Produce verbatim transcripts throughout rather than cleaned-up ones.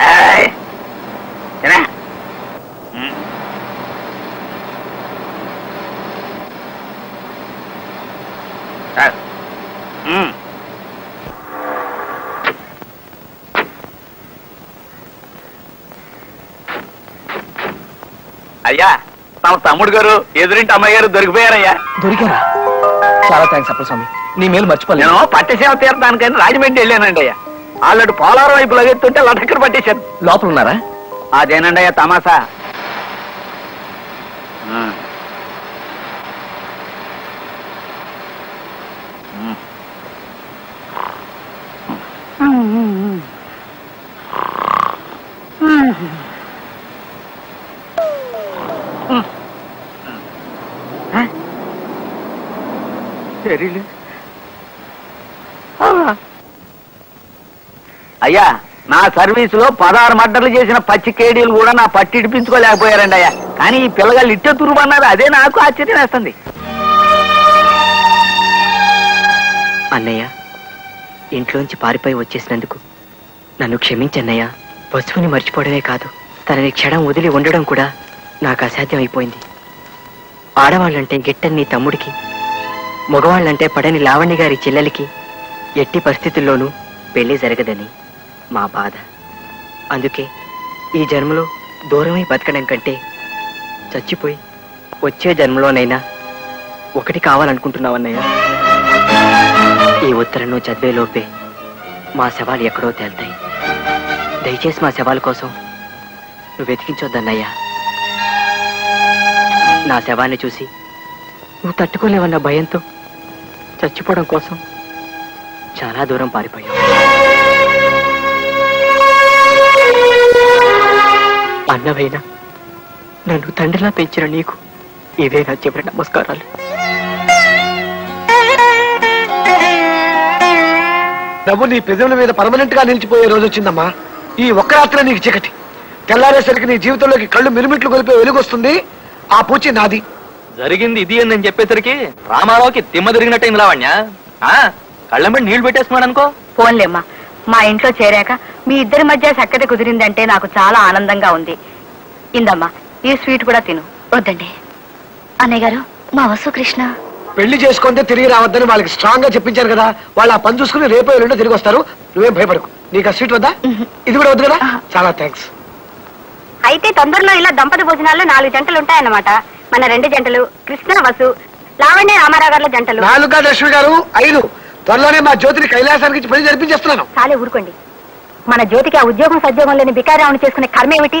అయ్యా తమ తమ్ముడు గారు ఎదురింటి అమ్మాయి గారు దొరికిపోయారయ్యా. దొరికారా? చాలా థ్యాంక్స్ అప్పస్వామి, నీ మేలు మర్చిపోలేదు. నేను పట్టసేవ తీర్థానికని రాజమండ్రి వెళ్ళానండి అయ్యా. ఆల్రెడీ పోలవరం వైపు లగెత్తుంటే లటక్కర పట్టేశాను. లోపల ఉన్నారా? అదేనండి అయ్యా తమాసా. అయ్యా నా సర్వీసులో పదహారు మర్డర్లు చేసిన పచ్చి కేడీలు కూడా నా పట్టి ఇడిపించుకోలేకపోయారండి అయ్యా. కానీ ఈ పిల్లగాళ్ళు ఇట్టే తురుమన్నారు, అదే నాకు ఆశ్చర్యం వేస్తుంది. అన్నయ్య, ఇంట్లోంచి పారిపోయి వచ్చేసినందుకు నన్ను క్షమించన్నయ్య. పశువుని మర్చిపోవడమే కాదు, తనని క్షణం వదిలి ఉండడం కూడా నాకు అసాధ్యం అయిపోయింది. ఆడవాళ్ళంటే గిట్టని నీ తమ్ముడికి, మగవాళ్ళంటే పడని లావణ్య గారి చెల్లెలికి ఎట్టి పరిస్థితుల్లోనూ పెళ్లి జరగదని మా బాధ. అందుకే ఈ జన్మలో దూరమై బతకడం కంటే చచ్చిపోయి వచ్చే జన్మలోనైనా ఒకటి కావాలనుకుంటున్నావన్నయ్య. ఈ ఉత్తరం చదివే లోపే మా శవాలు ఎక్కడో తేల్తాయి. దయచేసి మా శవాల కోసం నువ్వు వెతికించొద్దన్నయ్యా. నా శవాన్ని చూసి నువ్వు తట్టుకోలేవన్న భయంతో చచ్చిపోవడం కోసం చాలా దూరం పారిపోయావు. అన్నవైనా నన్ను తండ్రిలా పెంచిన నీకు ఇవే నా చివరి నమస్కారాలు. డబ్బు నీ పెదవుల మీద పర్మనెంట్ గా నిలిచిపోయే రోజు వచ్చిందమ్మా. ఈ ఒక్క రాత్రి నీకు చీకటి, తెల్లారేసరికి నీ జీవితంలోకి కళ్ళు మిరుమిట్లు కొలిపే వెలుగొస్తుంది. ఆ పూచి నాది. జరిగింది ఇది అని నేను చెప్పేసరికి రామారావుకి దిమ్మ తిరిగినట్టయింది లావణ్య. కళ్ళంబడి నీళ్లు పెట్టేస్తున్నాడు అనుకో. ఫోన్లేమ్మా, మా ఇంట్లో చేరాక మీ ఇద్దరి మధ్య సఖ్యత కుదిరిందంటే నాకు చాలా ఆనందంగా ఉంది. ఇందమ్మా, ఈ స్వీట్ కూడా తిను. వద్దండి అన్నయ్య గారు, మా వసు కృష్ణ పెళ్లి చేసుకుంటే తిరిగి రావద్దని వాళ్ళకి స్ట్రాంగ్ గా చెప్పించారు కదా. వాళ్ళు ఆ పని చూసుకుని రేపు ఎల్లుండో తిరిగి వస్తారు. నువ్వేం భయపడకు. నీకు ఆ స్వీట్ వద్దా? ఇది కూడా వద్దు కదా? చాలా థ్యాంక్స్. అయితే తొందరలో ఇలా దంపతి భోజనాల్లో నాలుగు జంటలు ఉంటాయన్నమాట. మన రెండు జంటలు కృష్ణ వసు, లావణ్య రామారావు గారుల జంటలు. నాలుగు లక్ష్మి గారు ఐదు. త్వరలోనే మా జ్యోతిని కైలాసానికి పెళ్లి జరిపించేస్తున్నాను. చాలే ఊరుకోండి. మన జ్యోతికి ఆ ఉద్యోగం సద్యోగం లేని బికారావుని చేసుకునే కర్మ ఏమిటి?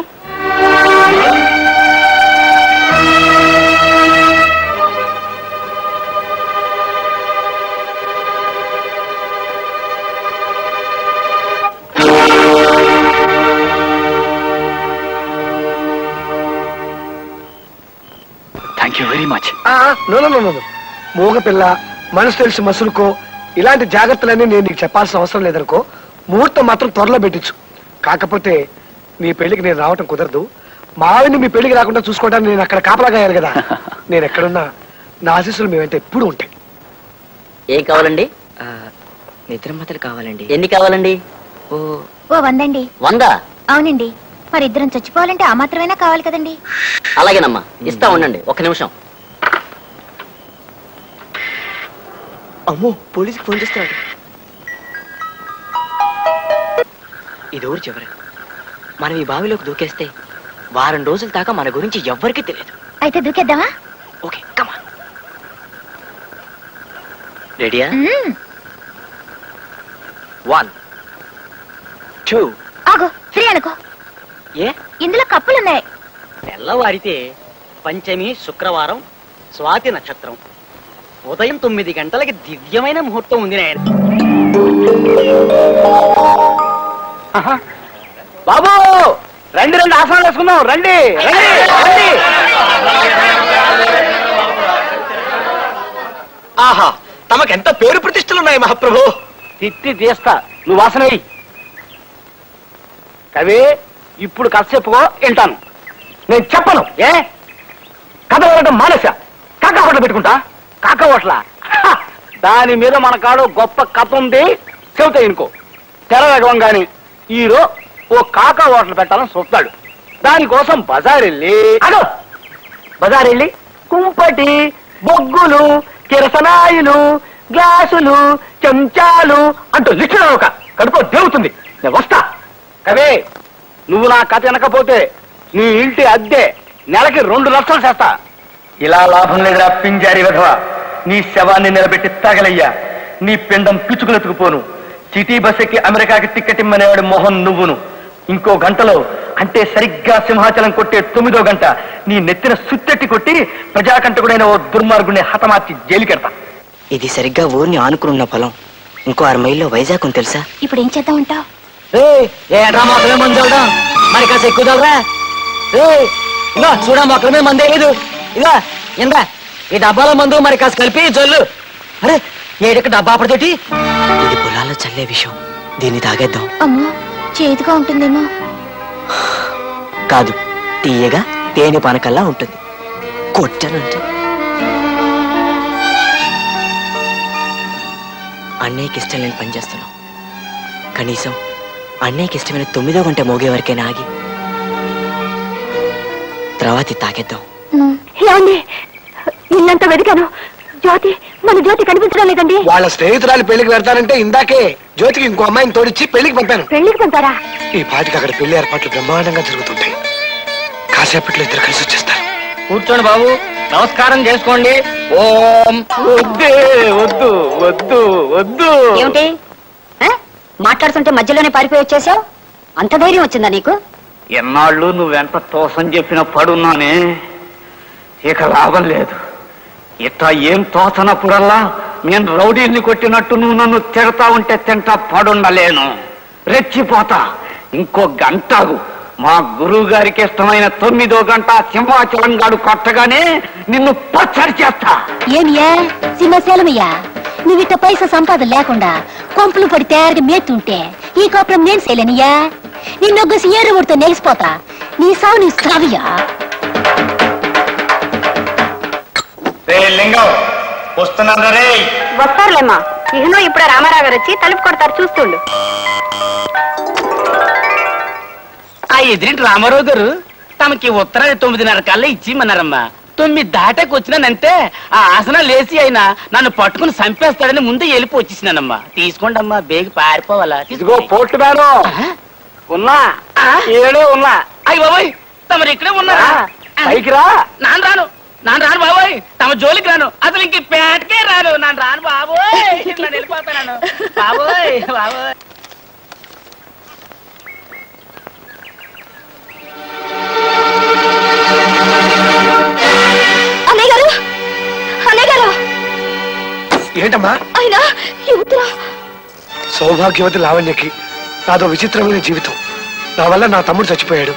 Thank you very much. మూగ పిల్ల, మనసు తెలిసి మసులుకో. ఇలాంటి జాగ్రత్తలన్నీ నేను నీకు చెప్పాల్సిన అవసరం లేదనుకో. ముహూర్తం మాత్రం త్వరలో పెట్టించు. కాకపోతే నీ పెళ్లికి నేను రావటం కుదరదు. మా ఆవిడ్ని మీ పెళ్లికి రాకుండా చూసుకోవడానికి నేను అక్కడ కాపలాగా అయ్యాను కదా. నేను ఎక్కడున్నా నా ఆశీస్సులు మేమంటే ఎప్పుడు ఉంటాయి. ఏం కావాలండి? నిద్రమతలు కావాలండి. ఎన్ని కావాలండి? ఓ ఓ వందండి. వంద? అవునండి. మరి ఇద్దరం చచ్చిపోవాలంటే ఆ మాత్రమైనా కావాలి కదండి. అలాగేనమ్మా, ఇస్తా ఉండండి. ఒక్క నిమిషం. అమ్మో, పోలీసుకి ఫోన్ చేస్తున్నాడు. ఇది ఊరు చివరి. మనం ఈ బావిలోకి దూకేస్తే వారం రోజుల దాకా మన గురించి ఎవ్వరికీ తెలియదు. అయితే దూకేద్దామా? ఓకే, కమా. రెడీయా? One two. ఆగో, ఫ్రీ అనుకో. ఏ? ఇందులో కప్పులున్నాయి. తెల్లవారితే పంచమి శుక్రవారం స్వాతి నక్షత్రం ఉదయం తొమ్మిది గంటలకి దివ్యమైన ముహూర్తం ఉంది నాయన. బాబు రండి రండి, ఆసనాలు వేసుకుందాం. రండి రండి రండి. ఆహా, తమకెంత పేరు ప్రతిష్టలున్నాయి మహాప్రభు. తిట్టి తీస్తా, నువ్వు వాసన వెయ్యి. కవి ఇప్పుడు కథ చెప్పుకో, వింటాను. నేను చెప్పను. ఏ కథ వెళ్ళడం మానేసా. కాకా హోటల్ పెట్టుకుంటా. కాకా హోటలా? దాని మీద మన కాడు గొప్ప కథ ఉంది. చెబుతా ఇనుకో. తెర వేగం గాని హీరో ఓ కాకా హోటల్ పెట్టాలని చూస్తాడు. దానికోసం బజార్ వెళ్ళి అదో బజార్ వెళ్ళి కుంపటి, బొగ్గులు, కిరసనాయిలు, గ్లాసులు, చెంచాలు అంటూ లిస్టు ఒక కడుపు దేవుతుంది. నేను వస్తా. కవే నువ్వు నా కథ వినకపోతే నీ ఇంటి అద్దె నెలకి రెండు లక్షలు చేస్తా. ఇలా లాభం లేదురా పింజారి విధవ. నీ శవాన్ని నిలబెట్టి తగలయ్యా. నీ పిండం పిచ్చుకులెత్తుకుపోను. సిటీ బస్ ఎక్కి అమెరికాకి టికెట్ ఇమ్మనేవాడు మోహన్ నువ్వును. ఇంకో గంటలో అంటే సరిగ్గా సింహాచలం కొట్టే తొమ్మిదో గంట నీ నెత్తిన సుత్తెట్టి కొట్టి ప్రజాకంటకుడైన ఓ దుర్మార్గుని హతమార్చి జైలుకెడతా. ఇది సరిగ్గా ఊరిని ఆనుకున్న పొలం. ఇంకో ఆరు మైల్లో వైజాగ్ ఉంది తెలుసా? ఇప్పుడు ఏం చేద్దామంటావు? ఏట్రా మొక్కలే మంది చల్లడం మరి కాస్త ఎక్కువ చల్లరా. ఇలా చూడా మొక్కల మీద మందే లేదు. ఇలా ఇందా ఈ డబ్బాలో మందు మరి కాస్త కలిపి చల్లు. అరే ఏడక్క డబ్బా అప్పటితోటి. ఇది పొలాల్లో చల్లే విషయం. దీన్ని తాగేద్దాం. అమ్మో చేదుగా ఉంటుందేమో. కాదు, తీయగా తేనె పానకల్లా ఉంటుంది. కొట్టనంటే అన్నయ్యకి ఇష్టం లేని పని చేస్తున్నాం. కనీసం అన్నయ్యకి ఇష్టమైన తొమ్మిదో గంట మోగే వరకైనా ఆగి తర్వాత తాగేద్దాం. ఏమండి ఇల్లంతా వెతికాను, జ్యోతి మన జ్యోతి కనిపించడం లేదండి. వాళ్ళ స్నేహితురాలు పెళ్లికి వెళ్తానంటే ఇందాకే జ్యోతికి ఇంకో అమ్మాయిని తోడిచ్చి పెళ్లికి పంపాను. పెళ్లికి పంపారా? ఈ పాటికి అక్కడ పెళ్లి ఏర్పాట్లు బ్రహ్మాండంగా జరుగుతుంటాయి. కాసేపట్లో ఇద్దరు కలిసి వచ్చేస్తారు. కూర్చోండి బాబు, నమస్కారం చేసుకోండి. ఓం. వద్దే వద్దు వద్దు వద్దు. ఏమిటి మాట్లాడుతుంటే మధ్యలోనే పారిపోయి వచ్చేసావు? అంత ధైర్యం వచ్చిందా నీకు? ఎన్నాళ్ళు నువ్వెంత తోసం చెప్పిన పడున్నానే, ఇక లాభం లేదు. ఇట్లా ఏం తోచనప్పుడల్లా నేను రౌడీని కొట్టినట్టు నువ్వు నన్ను తిడతా ఉంటే తింటా పడుండలేను. రెచ్చిపోతా. ఇంకో గంటకు మా గురువు గారికి ఇష్టమైన తొమ్మిదో గంట సింహాచలం గాడు కొట్టగానే నిన్ను పచ్చడి చేస్తా. ఏమియా సింహశైలమయ్యా, నువ్విట్ట పైసా సంపాదన లేకుండా కొంపులు పడి తయారుగా మేతుంటే ఈ కోపం నేను చేయలేనియా. నిన్నొగ్గసి ఏరు ఊడితో నెలిసిపోతా. నీ సావు నీ సావియా. లింగం వస్తున్నాను రే. వస్తారులేమ్మా. ఇహనో ఇప్పుడు రామారావు గారు వచ్చి తలుపు కొడతారు, చూస్తుండు. ఆ ఎదిరింటి రామారావు గారు తమకి ఉత్తరాది తొమ్మిదిన్నర కల్లా ఇచ్చిమన్నారమ్మా. తొమ్మిది దాటాకి వచ్చినానంటే ఆ ఆసనం లేచి అయినా నన్ను పట్టుకుని చంపేస్తాడని ముందే వెళ్ళిపో వచ్చేసినానమ్మా. తీసుకోండి అమ్మా, బేగి పారిపోవాలా. ఇదిగో పోర్టు మ్యాను ఉన్నా, ఏడే ఉన్నా. అయ్యి బాబాయ్ తమరు ఇక్కడే ఉన్నారా? పైకి రా. నాన్న రాను, నాన్న రాను బాబోయ్. తమ జోలికి రాను, అసలు ఇంక పేటకే రాను. నాన్న రాను బాబోయ్, ఇట్లా వెళ్ళిపోతాను బాబోయ్ బాబోయ్. అన్నయ్య గారు, అన్నయ్య గారు. ఏంటమ్మా? అయినా ఈ ఉత్తరం. సౌభాగ్యవతి లావణ్యకి నాదో విచిత్రమైన జీవితం. నా వల్ల నా తమ్ముడు చచ్చిపోయాడు.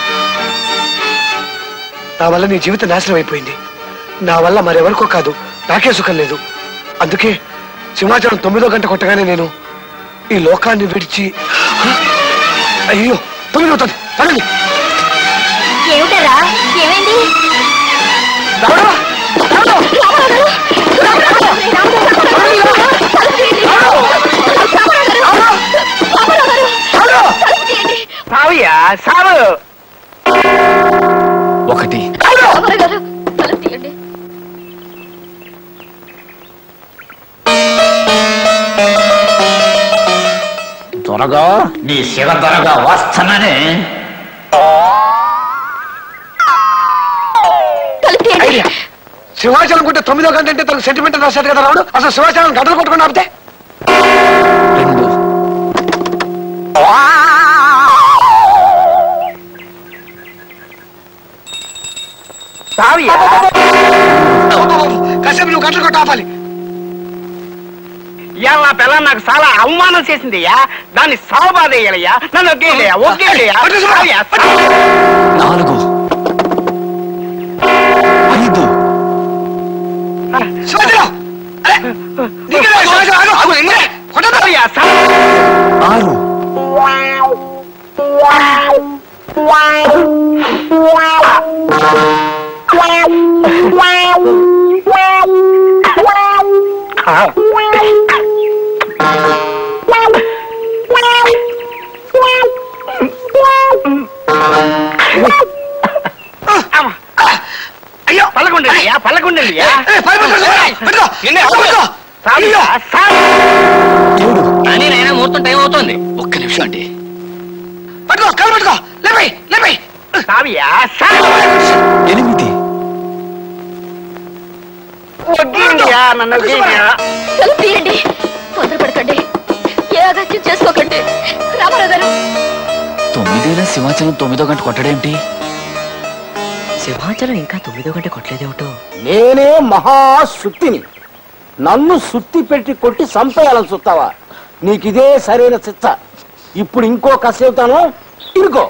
నా వల్ల నీ జీవితం నాశనం అయిపోయింది. నా వల్ల మరెవరికో కాదు, నాకే సుఖం లేదు. అందుకే సింహాచలం తొమ్మిదో గంట కొట్టగానే నేను ఈ లోకాన్ని విడిచి. అయ్యో తొమ్మిది అవుతుంది. పడండి. ఏమిటారా? ఏమైంది? సావయ్యా సావు. ఒకటి త్వరగా నీ శివ త్వరగా వస్తానని. సింహాచలం కొట్టే తొమ్మిదో గంట అంటే తనకు సెంటిమెంట్ రాశాడు కదా రావుడు. అసలు సింహాచలం గంటలు కొట్టుకుని ఆపితే సావయ్యా. కాసేపు నువ్వు గంటలు కొట్టు ఆపాలి. ఇవాళ నా పిల్ల నాకు చాలా అవమానం చేసిందయ్యా. దాన్ని సావబాదయ్యాలయ్యా. నన్ను ఒకేలయ్యా ఒకేలయ్యా. నాలుగు ఐదు ఆరు అయ్యో పల్లకుండయ్యా పల్లకుండయ్యా అని నైనా ముహూర్తం టైం అవుతుంది. ఒక్క నిమిషం అండి. పట్టుకో కాలు పట్టుకో లేపై లేపై సావియా ఎనిమిది నన్ను తలుపు తీయండి, తొందరపడకండి, ఏ అగత్యం చేసుకోకండి. రామారావు గారు తొమ్మిదేళ్ళ సింహాచలం తొమ్మిదో గంట కొట్టడేంటి? సింహాచలం ఇంకా తొమ్మిదో గంట కొట్టలేదేమిటో. నేనే మహాసుత్తిని, నన్ను సుత్తి పెట్టి కొట్టి సంపేయాలని చూస్తావా? నీకిదే సరైన చిత్త. ఇప్పుడు ఇంకో కసేపుతాను, ఇరుకో.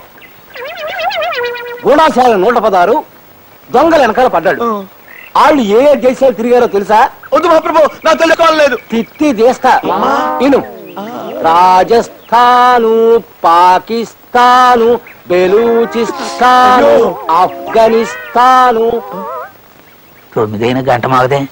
గూఢాశాల నూట పదారు దొంగల వెనకాల పడ్డాడు. వాళ్ళు ఏ ఏ దేశాలు తిరిగారో తెలుసా? వద్దు మహాప్రభు, నాకు తెలుసుకోలేదు. తిత్తి దేస్తా ఇను. రాజస్థాను, పాకిస్తాను, బెలూచిస్తాను, ఆఫ్ఘనిస్తాను. తొమ్మిదైన గంట మాగదే.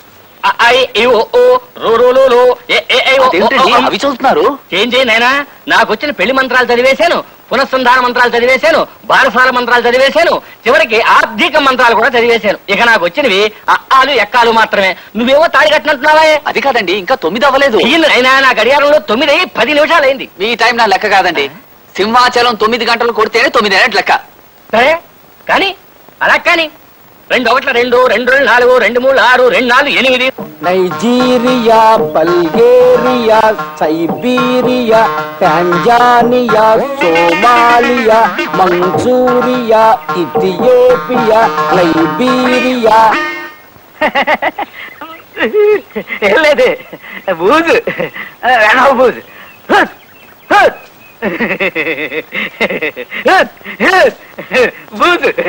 అవి చూస్తున్నారు. ఏం చేయనైనా నాకు వచ్చిన పెళ్లి మంత్రాలు చదివేశాను, పునఃసంధాన మంత్రాలు చదివేశాను, బారసాల మంత్రాలు చదివేశాను, చివరికి ఆర్థిక మంత్రాలు కూడా చదివేశాను. ఇక నాకు వచ్చినవి అక్కాలు ఎక్కాలు మాత్రమే. నువ్వేమో తాడి కట్టినట్టున్నావా? అది కాదండి, ఇంకా తొమ్మిది అవ్వలేదు. అయినా నా గడియారంలో తొమ్మిది అయ్యి పది నిమిషాలు అయింది. మీ టైం నా లెక్క కాదండి. సింహాచలం తొమ్మిది గంటలు కొడితేనే తొమ్మిది అయినట్టు లెక్క. సరే కానీ అలా కానీ రెండు ఒకట్ల రెండు, రెండు రెండు నాలుగు, రెండు మూడు ఆరు, రెండు నాలుగు ఎనిమిది. Nigeria, Bulgaria, Siberia, Tanzania, Somalia, Manchuria, Ethiopia, Liberia. ఏం లేదు, బూజు వెనవ బూజు. బూజు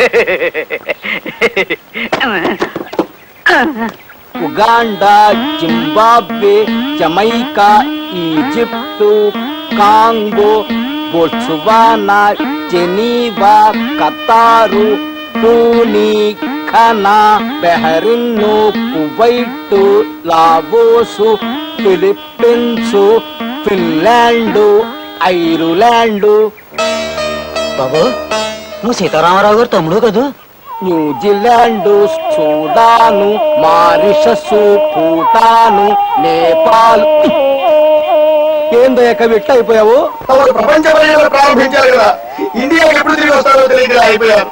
Uganda, Zimbabwe, Jamaica, Egypt, Congo, Botswana, Geneva, Qatar, పూని, ఖనా, బెహరిన్ను, Kuwait, Laos, Philippines, Finland, Ireland. బాబు నువ్వు సీతారామరావు గారు తమ్ముడు కదూ? New Zealand, Sudan, Mauritius, Bhutan, Nepal. ఏందో ఎక్క విట్ అయిపోయావు? ప్రపంచ పర్యటన ప్రారంభించారు కదా, ఇండియాకి ఎప్పుడు తిరిగి వస్తారో తెలియదు అయిపోయారు.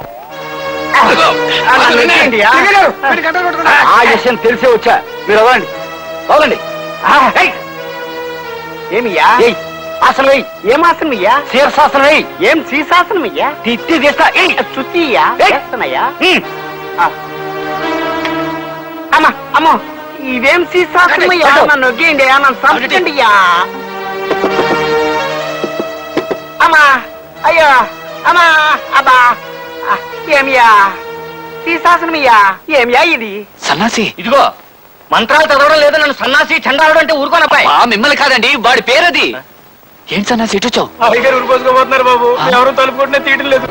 ఆ విషయం తెలిసే వచ్చా. మీరు అవ్వండి అవ్వండి. ఏమియా ఆసనం వెయ్యి. ఏం ఆసనం అయ్యా? శీర్షాసనం వెయ్యి. ఏం శీర్షాసనం అయ్యా? తిత్తి తీస్తా. చుట్టియా చేస్తానయ్యా? అమ్మా అమ్మో, ఇదేం శీర్షాసనం అయ్యా? నన్ను నొగ్గేయండి, నన్ను సంపండి అయ్యా. అమ్మా అయ్యో అమ్మా అబ్బా. ఏమియా శీర్షాసనమయ్యా? ఏమియా ఇది? సన్నాసి. ఇదిగో మంత్రాలు చదవడం లేదు, నన్ను సన్నాసి చండాలడం అంటే ఊరుకోనప్పాయి. మిమ్మల్ని కాదండి, వాడి పేరది. ఏంటి సన్నాసి ఇటు వచ్చావు? అయ్యగారు ఊరిపోసుకోబోతున్నారు బాబు, ఎవరు తలుపు కొట్టినా తీయడం లేదు.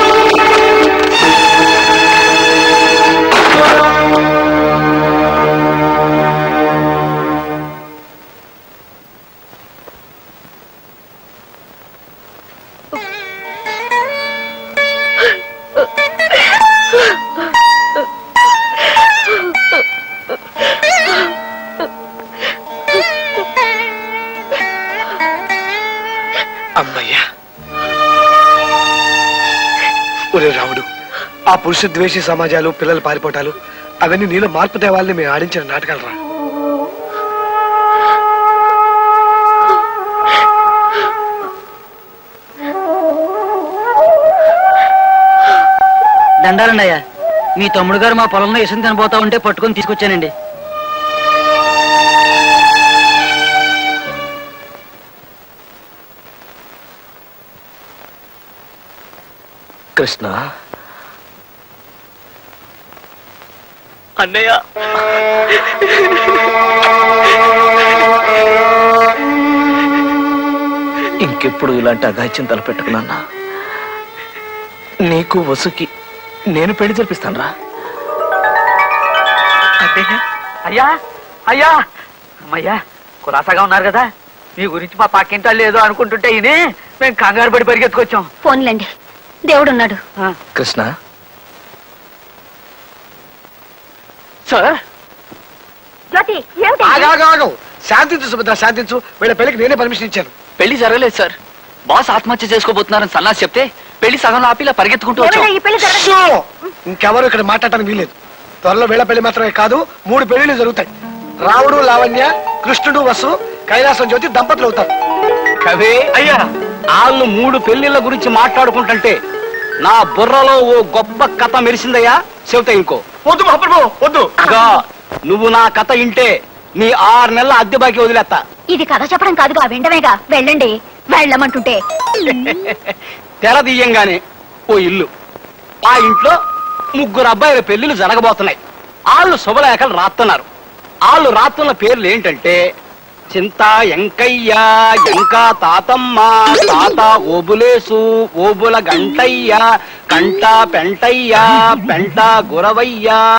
అమ్మయ్యా. ఒరే రాముడు, ఆ పురుష ద్వేషి సమాజాలు, పిల్లలు పారిపోవటాలు అవన్నీ నీలో మార్పు తేవాలని మేము ఆడించిన నాటకాలు రా. దండాలండి అయ్యా, మీ తమ్ముడు గారు మా పొలంలో ఇసం తినబోతా ఉంటే పట్టుకొని తీసుకొచ్చానండి. కృష్ణ అన్నయ్య, ఇంకెప్పుడు ఇలాంటి అఘాయిత్యం తలపెట్టుకున్నా. నీకు వసుకి నేను పెళ్లి జరిపిస్తాను రా. అయ్యా అయ్యా అమ్మయ్యా, కులాసాగా ఉన్నారు కదా. మీ గురించి మా పక్కింటాళ్ళు లేదో అనుకుంటుంటే ఇది మేము కంగారు పడి పరిగెత్తుకొచ్చాం. ఫోన్లండి, దేవుడున్నాడు. కృష్ణ సార్ జ్యోతి ఆగాగాగు శాంతించు సుభద్ర, శాంతించు. వీళ్ళ పెళ్లికి నేనే పర్మిషన్ ఇచ్చాను. పెళ్లి జరగలేదు సార్. బాస్ ఆత్మహత్య చేసుకోబోతున్నారని సన్నాసి చెప్తే పెళ్లి సగం ఆపి ఇలా పరిగెత్తుకుంటూ వచ్చాం. ఈ పెళ్లి జరగ- షో! ఇంకెవరు ఇక్కడ మాట్లాడటానికి వీలేదు. త్వరలో వీళ్ళ పెళ్లి మాత్రమే కాదు, మూడు పెళ్లిళ్ళు జరుగుతాయి. రాముడు లావణ్య, కృష్ణుడు వసు, కైలాసం జ్యోతి దంపతులు అవుతారు. కవే అయ్యా, వాళ్ళు మూడు పెళ్లిళ్ళ గురించి మాట్లాడుకుంటుంటే నా బుర్రలో ఓ గొప్ప కథ మెరిసిందయ్యా. చెబుతా ఇంకో. వద్దు మహాప్రభు వద్దు. ఇదిగో, నువ్వు నా కథ ఇంటే నీ ఆరు నెలల అద్దె బాకి వదిలేస్తా. ఇది కథ చెప్పడం కాదుగా, విండమేగా. వెళ్ళండి, వెళ్ళమంటుంటే. తెర తీయంగానే ఓ ఇల్లు, ఆ ఇంట్లో ముగ్గురు అబ్బాయిల పెళ్లిళ్ళు జరగబోతున్నాయి. వాళ్ళు శుభలేఖలు రాస్తున్నారు. వాళ్ళు రాస్తున్న పేర్లు ఏంటంటే చింత ఎంకయ్య, ఎంకా తాతమ్మ, తాత ఓబులేసు, ఓబుల గంటయ్య, కంట పెంటయ్య, పెంట గురవయ్య.